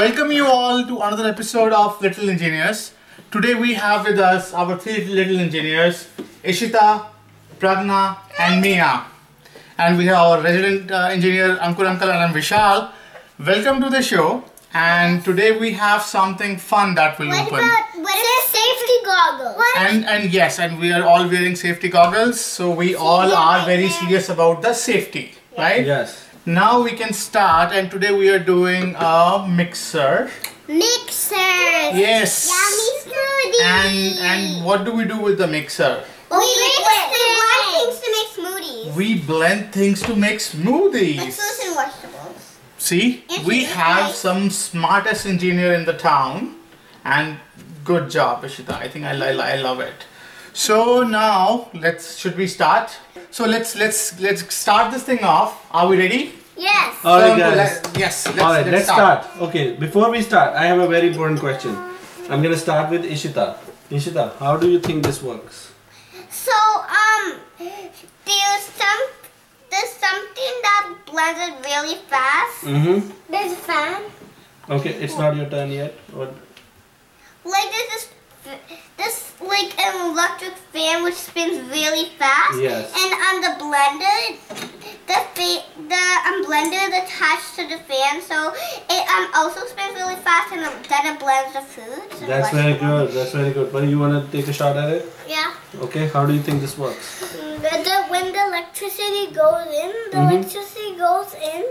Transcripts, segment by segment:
Welcome you all to another episode of Little Engineers. Today we have with us our three little engineers, Ishita, Pragna and Mia. And we have our resident engineer Ankur Uncle and I'm Vishal. Welcome to the show. And today we have something fun that will open. What is safety goggles? And yes, and we are all wearing safety goggles. So we all are very serious about the safety, right? Yes. Now we can start, and today we are doing a mixer. Mixers. Yes. Yummy smoothies. And what do we do with the mixer? We blend things to make smoothies. We blend things to make Like smoothies. fruits and vegetables. See, we have some smartest engineer in the town, and good job, Ishita. I think I love it. So now should we start? So let's start this thing off. Are we ready? Yes. Alright guys. Yes. Let's start. Okay, before we start, I have a very important question. I'm gonna start with Ishita. Ishita, how do you think this works? So there's something that blends it really fast. Mm-hmm. There's a fan. Okay, it's not your turn yet. What? Like there's this like an electric fan which spins really fast. Yes. And on the blender, the blender is attached to the fan, so it also spins really fast, and then it blends the foods. That's very good. That's very good. But you wanna take a shot at it? Yeah. Okay. How do you think this works? When the electricity goes in, electricity goes in,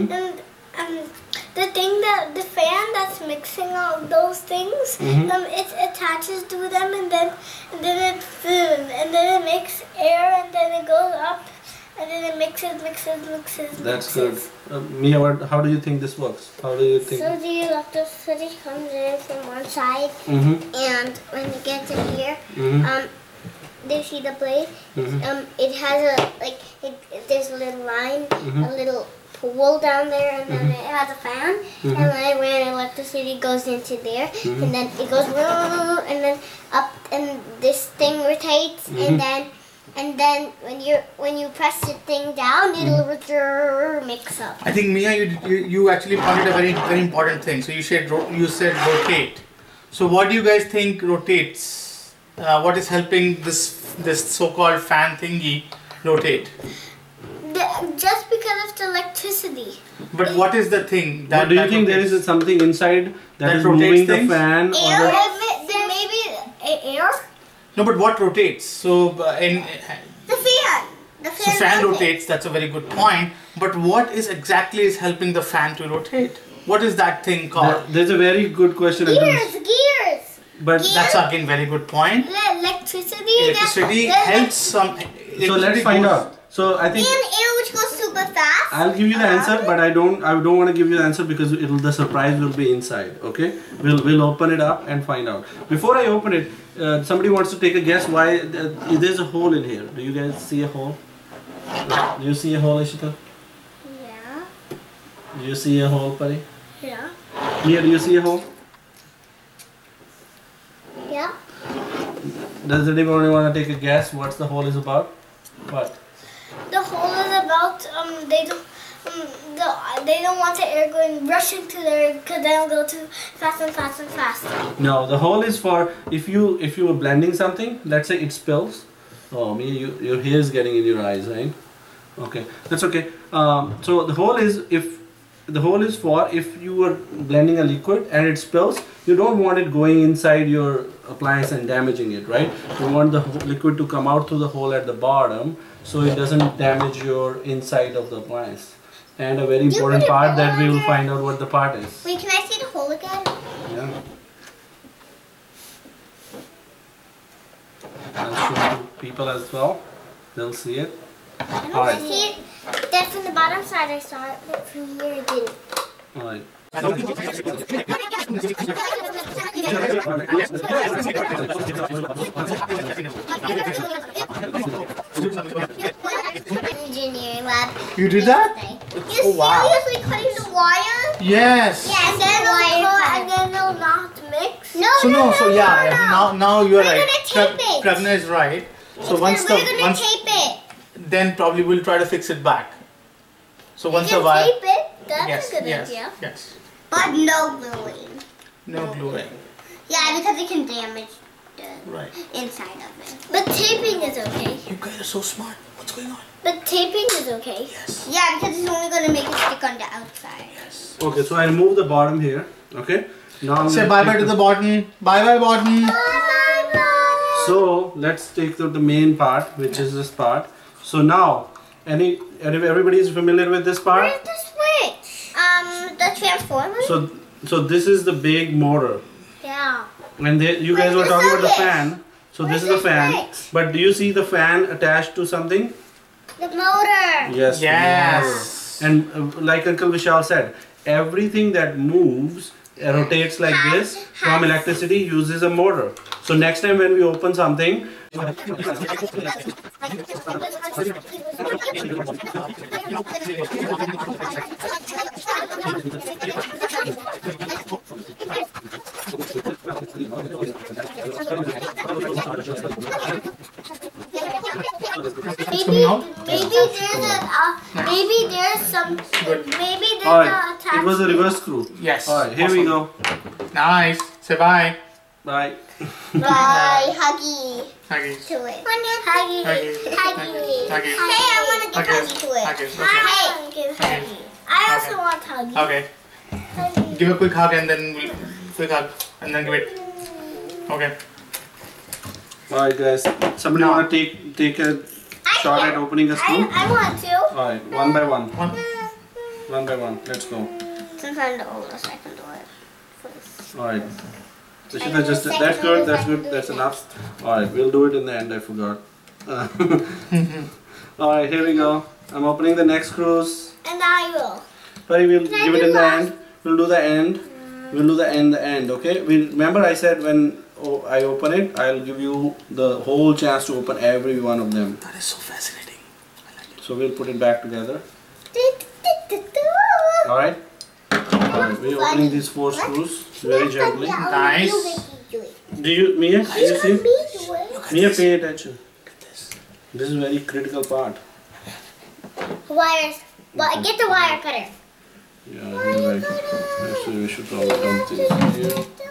and the fan that's mixing all those things, it attaches to them, and then it fills, and then it makes air, and then it goes up, and then it mixes. That's good. Mia, how do you think this works? How do you think? So the electricity comes in from one side, and when it gets in here, do you see the blade? It has there's a little line, a little pole down there, and then it has a fan, and then when electricity goes into there, and then it goes and then up, and this thing rotates, and then when you press the thing down, it'll mix up. I think Mia, you actually pointed a very important thing. So you said rotate. So what do you guys think rotates? What is helping this so-called fan thingy rotate? Just because of the electricity. But what is the thing that? Do you think there is something inside that is rotates moving things? the fan? Air? Maybe air? No, but what rotates? So The fan. The fan. So fan rotates. That's a very good point. But what exactly is helping the fan to rotate? What is that thing called? There's a very good question. Gears. But that's again very good point. Electricity helps some. So let's find out. So I think and air which goes super fast. I'll give you the answer, but I don't want to give you the answer because the surprise will be inside. Okay, we'll open it up and find out. Before I open it, somebody wants to take a guess why there's a hole in here. Do you guys see a hole? Do you see a hole, Ishita? Yeah. Do you see a hole, Pari? Yeah. Mia, do you see a hole? Yeah. Does anybody want to take a guess what's the hole is about? What? The hole is about they don't want the air going rushing to there because then it'll go too fast and fast and fast. No, the hole is for if you were blending something, let's say it spills. Oh, Mia, your hair is getting in your eyes, right? Okay, that's okay. So the hole is for if you were blending a liquid and it spills, you don't want it going inside your appliance and damaging it, right? You want the liquid to come out through the hole at the bottom so it doesn't damage your inside of the appliance. And a very important part that we will find out what the part is. Wait, can I see the hole again? Yeah. I'll show it to people as well. They'll see it. I see it. That's from the bottom side I saw it, but from here it didn't. Alright. Engineering lab. You did that? You seriously cutting the wire? Yes. Yeah, and then it'll not mix. Now you're right. We're gonna tape it. Pragna is right. So We're gonna tape it. Then probably we'll try to fix it back. So once a tape while. it. That's Yes, a good yes, idea. yes. But no gluing. No gluing. Yeah, because it can damage the Right. inside of it. But taping is okay. You guys are so smart. What's going on? But taping is okay. Yes. Yeah, because it's only going to make it stick on the outside. Yes. Okay, so I remove the bottom here. Okay. Now I'm Say gonna bye bye take to the bottom. Bye bye bottom. Bye-bye. So let's take the main part, which is this part. So now, everybody is familiar with this part. Where's the switch? The transformer? So this is the big motor, Yeah. and you guys were Where's talking the about the switch? fan. So Where's this is the the fan. switch? But do you see the fan attached to something? The motor. Yes. Yes. And like Uncle Vishal said, everything that moves rotates like this from electricity uses a motor. So next time when we open something, coming out? Maybe there's some. Maybe there's alright, a it was a reverse screw. Yes. Alright, here we go. Nice. Say bye. Bye. Bye, Huggy Huggies. to it. Huggy. Huggy. Huggy. Huggy. Hey, I want to give Huggies. Huggy to it. Huggies, okay. I want to give Huggy. I also want Huggy. Okay. Huggy. Give a quick hug and then quick hug and then give it. Okay. Alright guys, somebody No. want to take a shot at opening a screw? I want to. Alright, one by one. One. One by one. Let's go. Since I'm the oldest, I can do it first. Alright. Rishita, just that's good, that's good, that's enough. Alright, we'll do it in the end, I forgot. Alright, here we go. I'm opening the next screws. And I will. But we'll Can I give it do in the last? end. We'll do the end. We'll do the end, okay? Remember I said when I open it, I'll give you the whole chance to open every one of them. That is so fascinating. So we'll put it back together. Alright? Alright, we're opening these 4 screws very gently. Nice. Do you, Mia, do you see? Wires. Mia, pay attention. This is a very critical part. Well, get the wire cutter. Yeah, this is very critical. Actually, we should probably dump things here.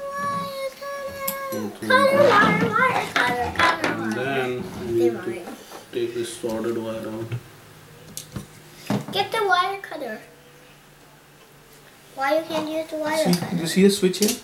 Go through Cutter, here. wire cutter, cutter, And wire. then we need to take this soldered wire out. Get the wire cutter. Why you can't use the wire See, cutter? you see a switch here?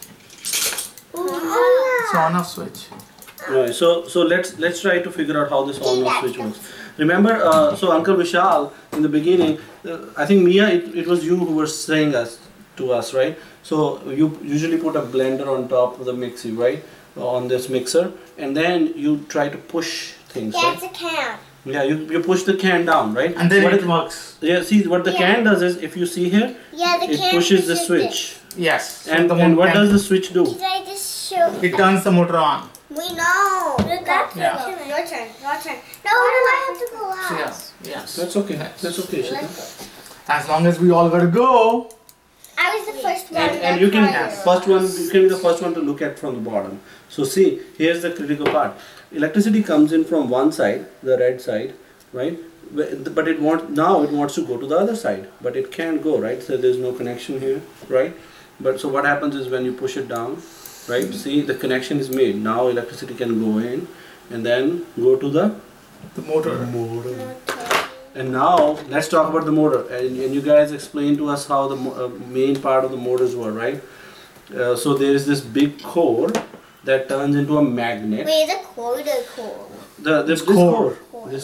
It's on off switch. Right, so let's try to figure out how this on-off switch works. Remember, so Uncle Vishal in the beginning, I think Mia, it was you who were saying to us, right? So you usually put a blender on top of the mixie, right? On this mixer, and then you try to push things, Yeah, right? it's a can. Yeah, you push the can down, right? And then what it works. Yeah, see what the Yeah. can does is, if you see here, Yeah, the it can pushes the this. switch. Yes. And the what does the switch do? Did I just show? It turns the motor on. We know. That's Yeah. your turn. Your turn. No, I have to go So out. yes. Yes. That's okay. That's okay, Shita. As long as we all gotta go. I was the first one. And you can that's first one. You can be the first one to look at from the bottom. So see, here's the critical part. Electricity comes in from one side, the red side, right? But it wants to go to the other side, but it can't go, right? So there's no connection here, right? But so what happens is when you push it down, right? See, the connection is made. Now electricity can go in and then go to the motor. And now let's talk about the motor. And you guys explain to us how the main part of the motors were, right? So there is this big core that turns into a magnet. Wait, the core. This core.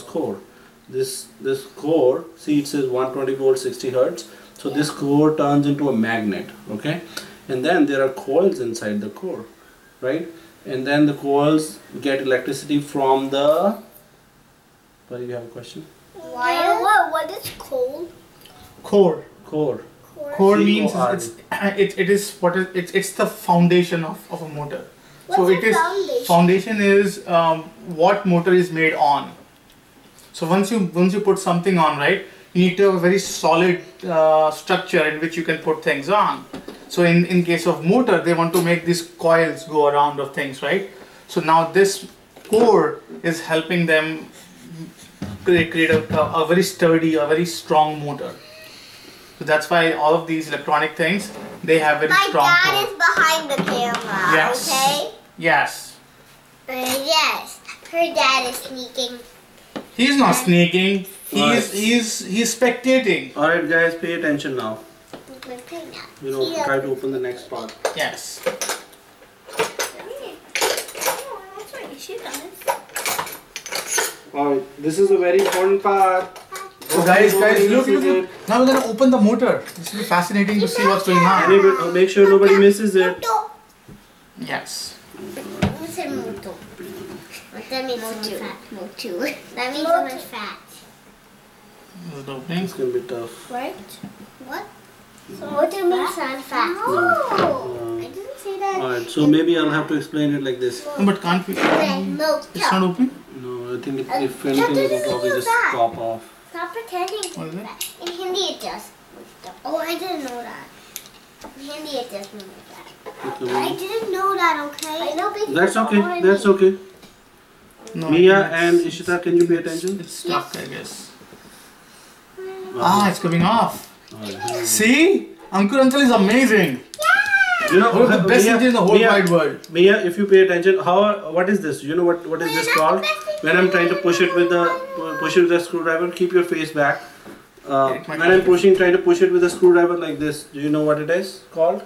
This core, see it says 120 volts 60 hertz. So this core turns into a magnet, okay? And then there are coils inside the core, right? And then the coils get electricity from the... But you have a question? Wire? What is cold? Core. Core. Core means C-O-R-E. it's the foundation of a motor. So What's it a is foundation? foundation is what motor is made on. So once you put something on, right, you need to have a very solid structure in which you can put things on. So in case of motor, they want to make these coils go around of things, right? So now this core is helping them create a very sturdy, a very strong motor. So that's why all of these electronic things, they have very My strong dad core. is behind the camera. Yes. Okay. Yes. Yes. Her dad is sneaking. He's not sneaking. Right. He's spectating. All right, guys, pay attention now. We're playing now. You know, try to open the next part. Yes. All right, this is a very important part. So guys, Nobody look. misses it. Now we're gonna open the motor. This will be fascinating to see what's going on. Make sure nobody misses it. Yes. What's a moto? That means motu. That means so much fat. This is the opening. It's gonna be tough. Right? What? Motu means not fat. No. I didn't say that. All right, so maybe I'll have to explain it like this. No, but can't we? Then It's not open. No, I think if anything, it will probably just pop off. Stop pretending. What is it? In Hindi it does. Oh, I didn't know that. In Hindi it does mean like that. I didn't know that, okay? I know because That's okay. That's okay. No. Mia I and think Ishita, can you pay attention? it's stuck, I guess. Wow. It's coming off. All right. See, Ankur uncle is amazing. You know, One of the best Mia, engineers in the whole Mia, wide world. Mia, if you pay attention, what is this? You know what is this called? When I'm trying to push it with the screwdriver, keep your face back. When I'm trying to push it with a screwdriver like this, do you know what it is called?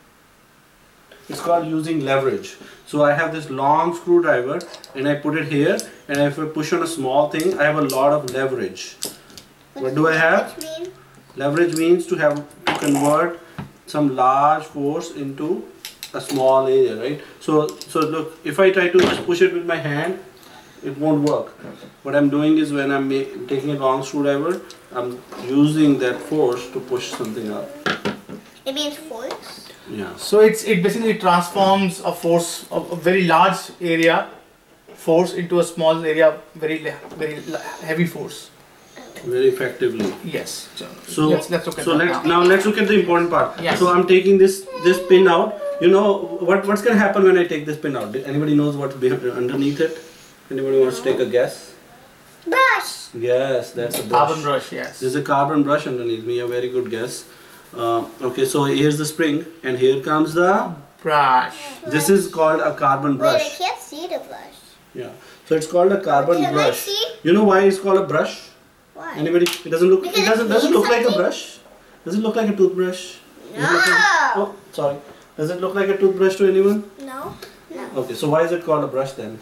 It's called using leverage. So I have this long screwdriver and I put it here, and if I push on a small thing, I have a lot of leverage. What do I have? Which means Leverage means to convert some large force into a small area, right? So look, if I try to just push it with my hand, it won't work. What I'm doing is when I'm taking a long screwdriver, I'm using that force to push something up. it means force. Yeah. So it basically transforms a force of a very large area force into a small area, very heavy force. Very effectively. Yes. So let's look at so that now let's look at the important part. Yes. So I'm taking this pin out. You know what's gonna happen when I take this pin out? Anybody knows what's underneath it? Anybody wants to take a guess? Brush. Yes, that's a brush. Carbon brush, yes. There's a carbon brush underneath me. A very good guess. Okay, so here's the spring, and here comes the. Brush. This is called a carbon Wait, I brush. can't see the brush. Yeah. So it's called a carbon Can I brush. see? You know why it's called a brush? Why? Anybody? It doesn't look. Because It doesn't it means look like a something? brush. Does it look like a toothbrush? Does it look like No. oh, sorry. Does it look like a toothbrush to anyone? No. No. Okay, so why is it called a brush then?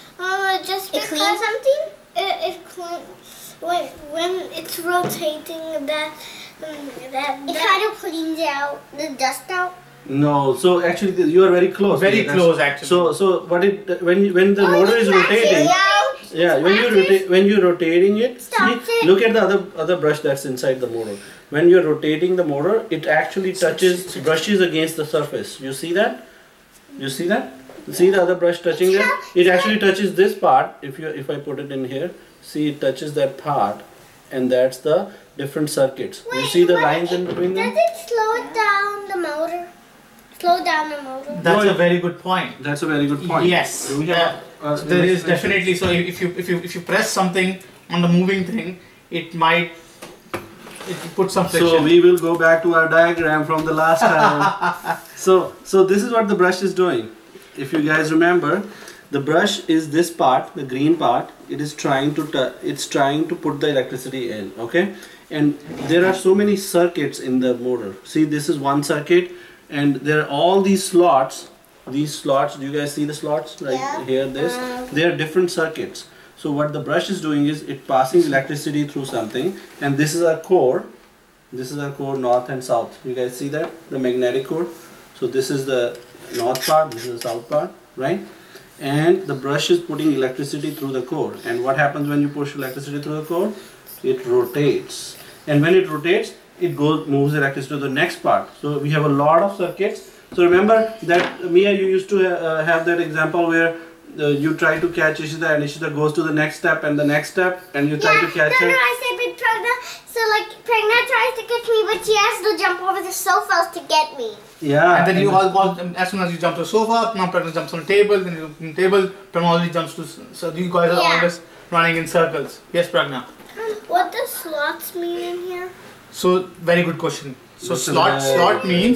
Just because something. It cleans when it's rotating. That it kind of cleans out the dust out. No, so actually you are very close. Very That's- close, actually. So what it when the motor is rotating. Yeah, when you're rotating it, Stop see, it. look at the other brush that's inside the motor. When you're rotating the motor, it actually brushes against the surface. You see that? You see that? See the other brush touching it? It actually touches this part. If I put it in here, see it touches that part, and that's the different circuits. You see the lines in between them? Does it slow down the motor? Slow down the motor. That's No, a very good point. That's a very good point. Yes. Do we have There is definitely, so if you press something on the moving thing, it might put some friction. So we will go back to our diagram from the last time. so this is what the brush is doing. If you guys remember, the brush is this part, the green part. It is trying to put the electricity in. Okay, and there are so many circuits in the motor. See, this is one circuit, and there are all these slots. These slots. Do you guys see the slots? Right Yeah. here, this. They are different circuits. So what the brush is doing is it passing electricity through something, and this is our core. This is our core, north and south. You guys see that? The magnetic core. So this is the north part, this is the south part, right? And the brush is putting electricity through the core. And what happens when you push electricity through the core? It rotates. And when it rotates, it moves electricity to the next part. So we have a lot of circuits. So remember that, Mia, you used to have that example where you try to catch Ishita, and Ishita goes to the next step and the next step, and you try to catch her. No, I said but Pragna. So like Pragna tries to catch me, but she has to jump over the sofas to get me. Yeah. And then you all, as soon as you jump to the sofa, now Pragna jumps on the table, then you jump on the table, Pragna already jumps to, so you guys are Yeah. always running in circles. Yes, Pragna. What does slots mean in here? So, very good question. So Listen, slot means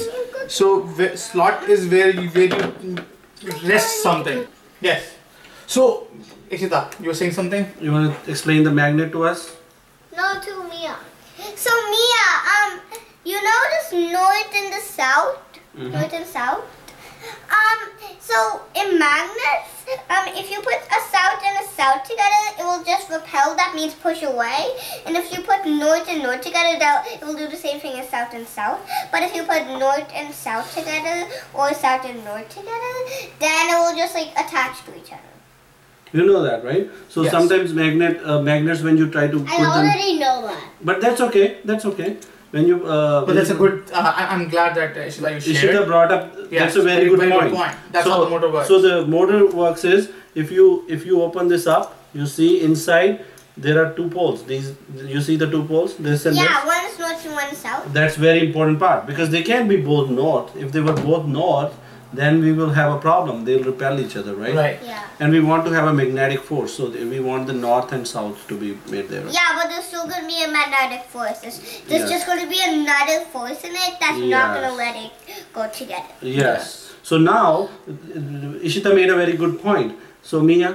So slot is where you rest something. Yes. So Ishita, you were saying something? You want to explain the magnet to us? No, to Mia. So Mia, you know this north and the south? North and south? So in magnets, if you put a south and a south together, it will just repel, that means push away. And if you put north and north together, it will do the same thing as south and south. But if you put north and south together, or south and north together, then it will just like attach to each other. You know that, right? So Yes. sometimes magnets, when you try to put I them, already know that. but that's okay. That's okay. When you But that's a good. I'm glad that Ishita you shared. Ishita brought up. Yes, That's a very good point. That's how the motor works. So the motor works is if you open this up, you see inside there are two poles. These you see the two poles. This and Yeah, this. one is north and one is south. That's very important part because they can't be both north. If they were both north, then we will have a problem. They'll repel each other, right? Right. Yeah. And we want to have a magnetic force, so we want the north and south to be made there. Yeah, but there's still going to be a magnetic force. There's Yes. just going to be another force in it that's not going Yes. to let it go together. Yes. So now, Ishita made a very good point. So Mia,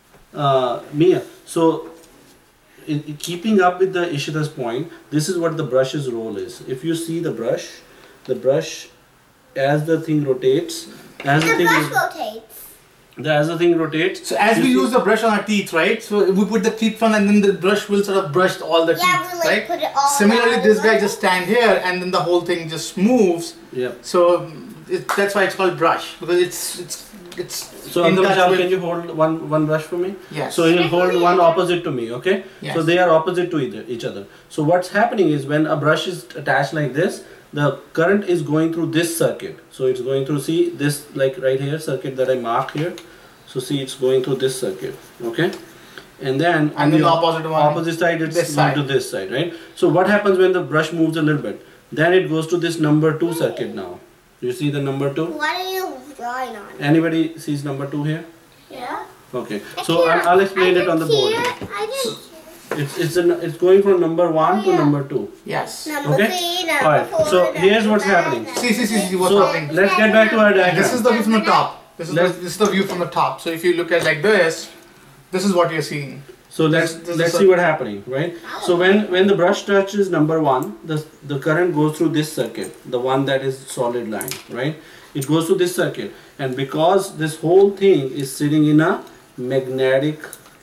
so in keeping up with the Ishita's point, this is what the brush's role is. If you see the brush, as the thing rotates, The brush rotates. as the thing rotates. So as you we see- use the brush on our teeth, right? So we put the teeth front and then the brush will sort of brush all the Yeah, teeth, we like right? put it all Similarly, around. this guy just stand here and then the whole thing just moves. Yeah. So that's why it's called brush because it's So in Uncle touch Vishal, with- can you hold one brush for me? Yes. So you'll hold one opposite to me, okay? Yes. So they are opposite to each other. So what's happening is when a brush is attached like this, the current is going through this circuit. So it's going through, see this like right here, circuit that I mark here. So see it's going through this circuit, okay? And then on then the opposite one, opposite side it's this going side. to this side, right? So what happens when the brush moves a little bit? Then it goes to this number 2 circuit now. You see the number 2? What are you drawing on? Anybody sees number 2 here? Yeah. Okay, so I'll explain it on the board. I didn't. It's going from number 1 to number 2. yes. Number Okay. 3, number Alright, 4. so here's what's happening. See what's So happening. let's get back to our diagram. This is the view from the top. This Let's- is the view from the top. So if you look at like this is what you're seeing. So let's see what's happening, right? So when the brush touches number 1, the current goes through this circuit, the one that is solid line, right? It goes through this circuit, and because this whole thing is sitting in a magnetic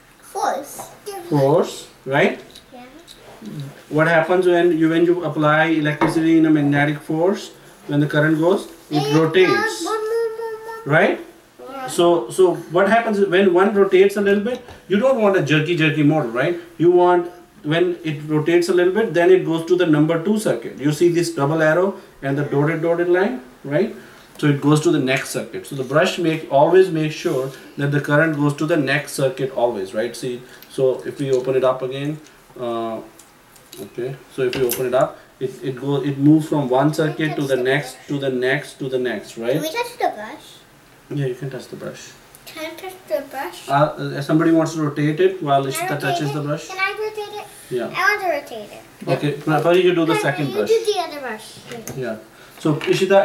force, right? Yeah. What happens when you apply electricity in a magnetic force? When the current goes, it rotates, right? So what happens is when one rotates a little bit, you don't want a jerky motor, right? You want when it rotates a little bit, then it goes to the number 2 circuit. You see this double arrow and the dotted line, right? So it goes to the next circuit. So the brush always makes sure that the current goes to the next circuit always, right? See, so if we open it up again, okay. So if you open it up, it moves from one circuit to the next, to the next, to the next, Can right? we touch the brush? Yeah, you can touch the brush. Can I touch the brush? Somebody wants to rotate it while Can I Ishita rotate touches it? the brush. Can I rotate it? Yeah. I want to rotate it. Okay. Pari, you do the second You brush. do the other brush. Yeah. So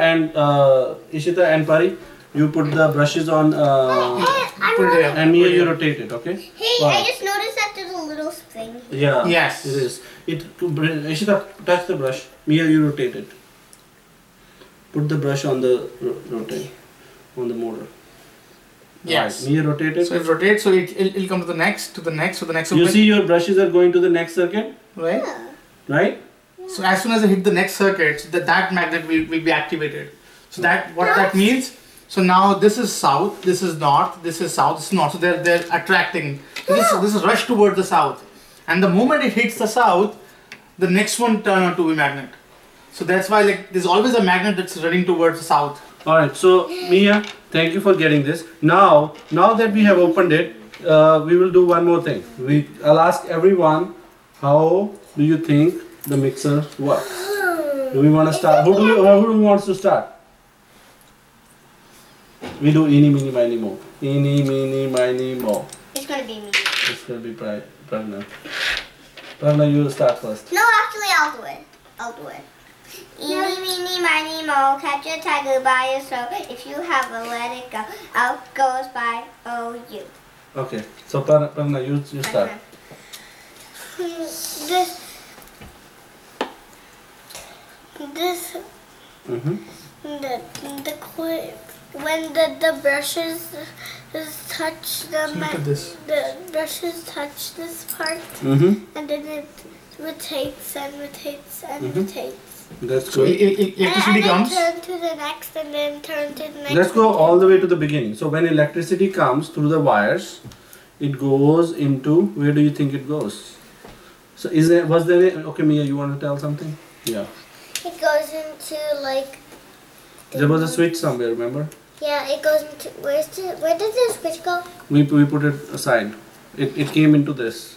Ishita and Pari, you put the brushes on, Put it here. and Mia, you rotate it. Okay. Hey, Wow. I just noticed that there's a little spring. Yeah. Yes. It is. Ishita, touch the brush. Mia, you rotate it. Put the brush on the rotate on the motor. Yes. Right. Mia, rotate it. So it rotates, so it'll come to the next, to the next, to the next. So You when- see your brushes are going to the next circuit, right? right? So as soon as I hit the next circuit, that magnet will be activated. So what that means. So now this is south, this is north, this is south, this is north. So they're attracting. So this is rush towards the south, and the moment it hits the south, the next one turn out to be magnet. So that's why like there's always a magnet that's running towards the south. All right. So Mia, thank you for getting this. Now that we have opened it, we will do one more thing. I'll ask everyone, how do you think the mixer works? Do we want to start? Who wants to start? We do eeny, meeny, miny, mo. Eeny, meeny, miny, mo. It's gonna be me. It's going to be Pragna. Pragna, you will start first. No, actually, I'll do it. I'll do it. Eeny, meeny, miny, mo, catch a tiger by your throat. If you have a let it go, out goes by you. Okay. So Pragna, you start. This. When the brushes touch Look at this. the brushes touch this part, Mm-hmm. and then it rotates and rotates and rotates. That's So good. electricity and comes. then turn to the next, and then turn to the next. Let's go all the way to the beginning. So when electricity comes through the wires, it goes into, where do you think it goes? So was there okay, Mia, you want to tell something? Yeah. It goes into like. There was a switch somewhere, remember? Yeah, it goes into where does the switch go? We put it aside. It came into this.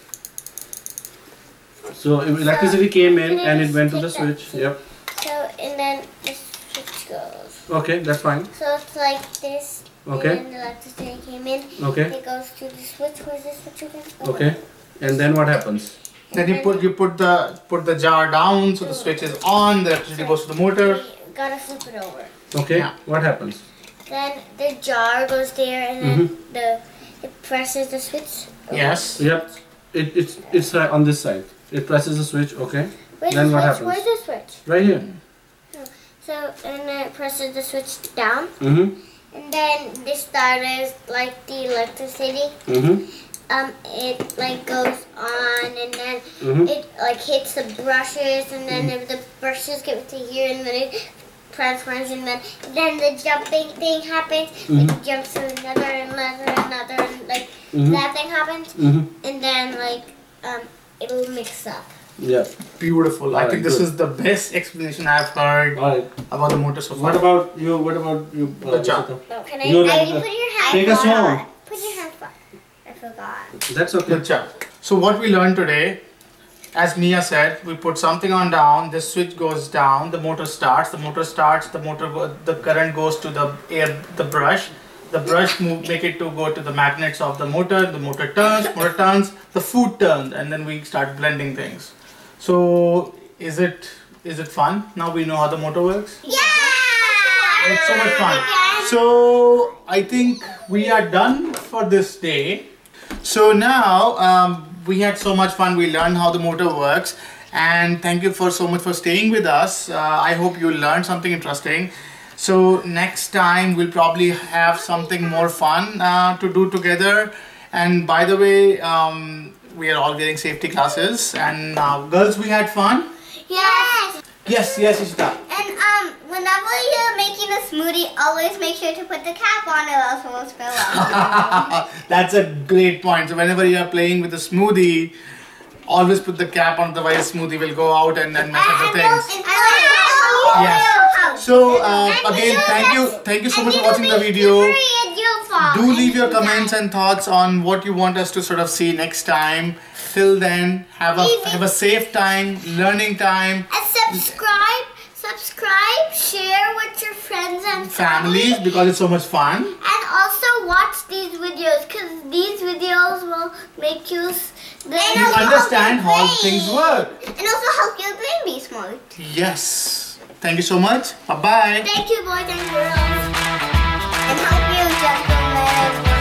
So if electricity came in and it went to the switch. Yep. So and then the switch goes. Okay, that's fine. So it's like this. Okay. And then the electricity came in. Okay. It goes to the switch. Where's the switch again? Okay. And then what happens? Then you put the jar down, so the switch is on. The electricity goes to the motor. You gotta flip it over. Okay. Yeah. What happens? Then the jar goes there, and then it presses the switch. Yes. Yep. It's on this side. It presses the switch. Okay. Where's Then the what switch? happens? Where's the switch? Right here. So and then it presses the switch down, Mm-hmm. and then this starters like the electricity. Mm-hmm. It like goes on, and then Mm-hmm. it like hits the brushes, and then if the brushes get to here, and then it transforms, and then the jumping thing happens. It jumps to another, and like that thing happens, Mm-hmm. and then like it'll mix up. Yeah. Beautiful. I Alright, think this good. is the best explanation I've heard All right. about the motor so far. What about you? What about you? The jar. Sita? Can You're like you the- put your hand Take us on? home. Put your hand on. I forgot. That's okay. Good job. So what we learned today, as Mia said, we put something on down, the switch goes down, the motor starts, the current goes to the brush. The brush make it to go to the magnets of the motor turns, the food turns, and then we start blending things. So is it fun? Now we know how the motor works? Yeah! It's so much fun. So I think we are done for this day. So now we had so much fun. We learned how the motor works, and thank you so much for staying with us. I hope you learned something interesting. So next time we'll probably have something more fun to do together. And by the way, we are all getting safety classes. And girls, we had fun. Yes! Yes, Ishita. And whenever you're making a smoothie, always make sure to put the cap on or else it will spill out. That's a great point. So whenever you are playing with a smoothie, always put the cap on, otherwise smoothie will go out and mess up the things. Yes. So again, thank you so much for watching the video. Do leave your comments and thoughts on what you want us to sort of see next time. Till then, have a safe time, learning time. And subscribe, share with your friends and Families, because it's so much fun. And also watch these videos, because these videos will make you Understand how things work. And also help your brain be smart. Yes. Thank you so much. Bye bye. Thank you, boys and girls. And help you, gentlemen.